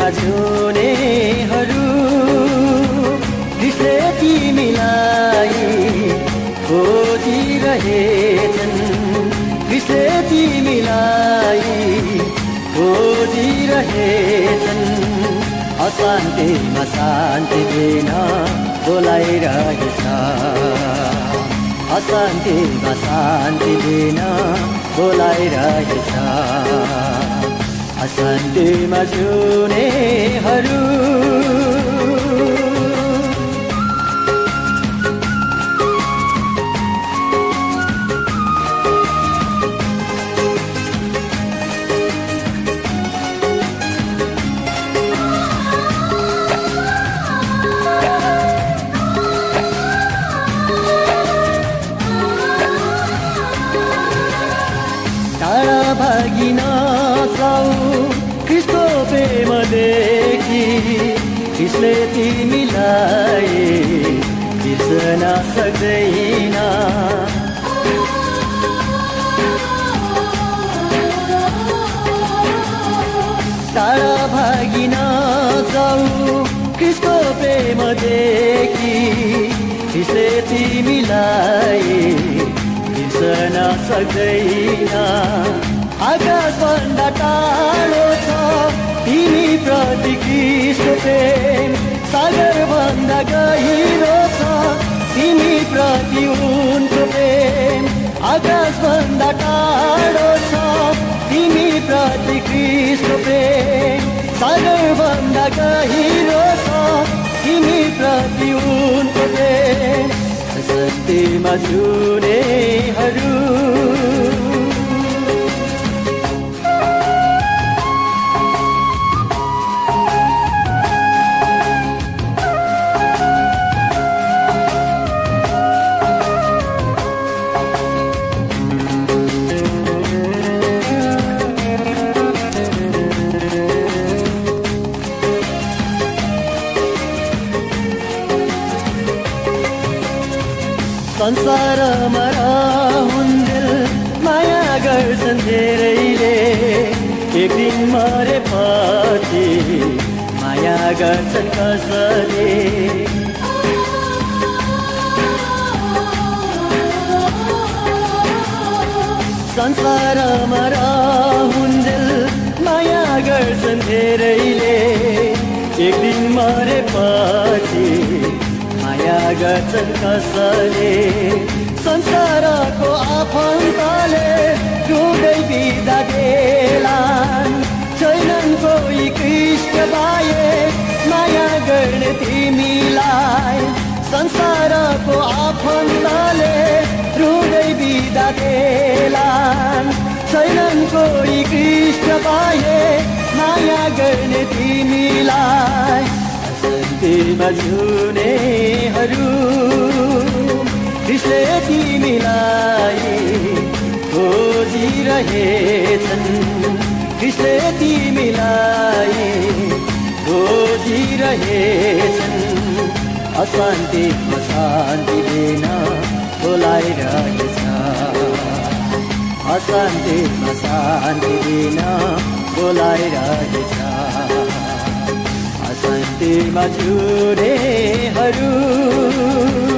अशान्तिमा जिउनेहरू कृष्णले तिमीलाई खोजिरहेछन्, कृष्णले तिमीलाई खोजिरहेछन्। अशान्तिमा शान्ति दिन बोलाइरहेछ, अशान्तिमा शान्ति दिन बोलाइरहेछ। अशान्तिमा जिउनेहरू भागिन जाऊ कृष्णको प्रेमदेखि, कृष्णले तिमीलाई बिर्सन सक्दैन। टाढा भागिन जाऊ कृष्णको प्रेमदेखि, कृष्णले तिमीलाई बिर्सन सक्दैन। आकाशभन्दा टाढो छ तिमी प्रति कृष्णको प्रेम, सागरभन्दा गहिरो छ तिमी प्रति उनको प्रेम। आकाशभन्दा टाढो छ तिमी प्रति कृष्णको प्रेम, सागरभन्दा गहिरो छ तिमी प्रति उनको प्रेम। अशान्तिमा जिउनेहरू संसारमा रहन्जेल माया गर्छन् धेरैले, एक दिन मरेपछि माया गर्छन् कसले। संसारमा रहन्जेल माया गर्छन् धेरैले, एक दिन मरेपछि माया गर्छन् कसले। संसारको आफन्तले रुँदै बिदा देलान्, छैनन् कोही कृष्ण बाहेक माया गर्ने तिमीलाई। संसारको आफन्तले रुँदै बिदा देलान्, छैनन् कोही कृष्ण बाहेक माया गर्ने तिमीलाई। अशान्तिमा जिउनेहरू कृष्णले तिमीलाई खोजिरहेछन्, कृष्णले तिमीलाई खोजिरहेछन्। अशान्तिमा शान्ति दिन बोलाइरहेछ, अशान्तिमा शान्ति दिन बोलाइरहेछ। अशान्तिमा जिउनेहरू